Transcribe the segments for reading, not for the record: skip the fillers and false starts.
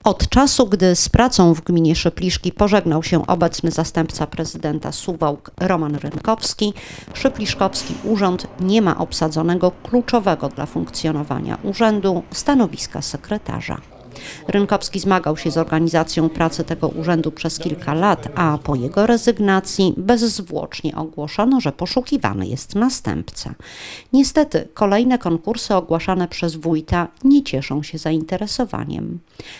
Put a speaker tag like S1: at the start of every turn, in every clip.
S1: Od czasu, gdy z pracą w gminie Szypliszki pożegnał się obecny zastępca prezydenta Suwałk Roman Rynkowski, Szypliszkowski Urząd nie ma obsadzonego kluczowego dla funkcjonowania urzędu stanowiska sekretarza. Rynkowski zmagał się z organizacją pracy tego urzędu przez kilka lat, a po jego rezygnacji bezzwłocznie ogłoszono, że poszukiwany jest następca. Niestety kolejne konkursy ogłaszane przez wójta nie cieszą się zainteresowaniem.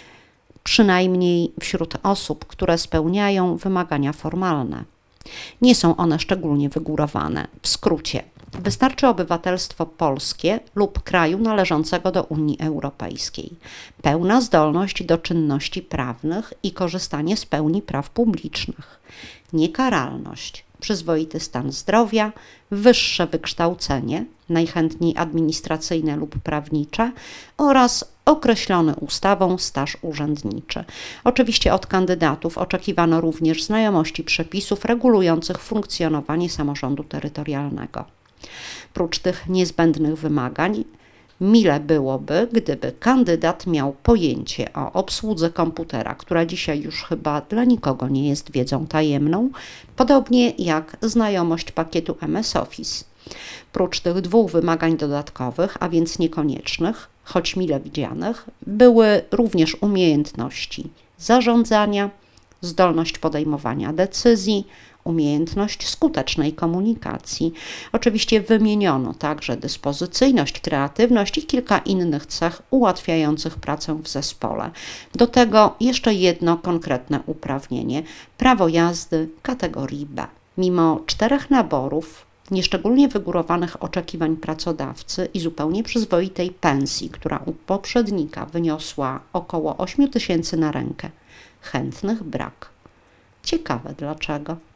S1: Przynajmniej wśród osób, które spełniają wymagania formalne. Nie są one szczególnie wygórowane. W skrócie, wystarczy obywatelstwo polskie lub kraju należącego do Unii Europejskiej, pełna zdolność do czynności prawnych i korzystanie z pełni praw publicznych, niekaralność, przyzwoity stan zdrowia, wyższe wykształcenie, najchętniej administracyjne lub prawnicze oraz określony ustawą staż urzędniczy. Oczywiście od kandydatów oczekiwano również znajomości przepisów regulujących funkcjonowanie samorządu terytorialnego. Prócz tych niezbędnych wymagań, mile byłoby, gdyby kandydat miał pojęcie o obsłudze komputera, która dzisiaj już chyba dla nikogo nie jest wiedzą tajemną, podobnie jak znajomość pakietu MS Office. Prócz tych dwóch wymagań dodatkowych, a więc niekoniecznych, choć mile widzianych, były również umiejętności zarządzania, zdolność podejmowania decyzji, umiejętność skutecznej komunikacji. Oczywiście wymieniono także dyspozycyjność, kreatywność i kilka innych cech ułatwiających pracę w zespole. Do tego jeszcze jedno konkretne uprawnienie – prawo jazdy kategorii B. Mimo 4 naborów, nieszczególnie wygórowanych oczekiwań pracodawcy i zupełnie przyzwoitej pensji, która u poprzednika wyniosła około 8 000 na rękę, chętnych brak. Ciekawe dlaczego.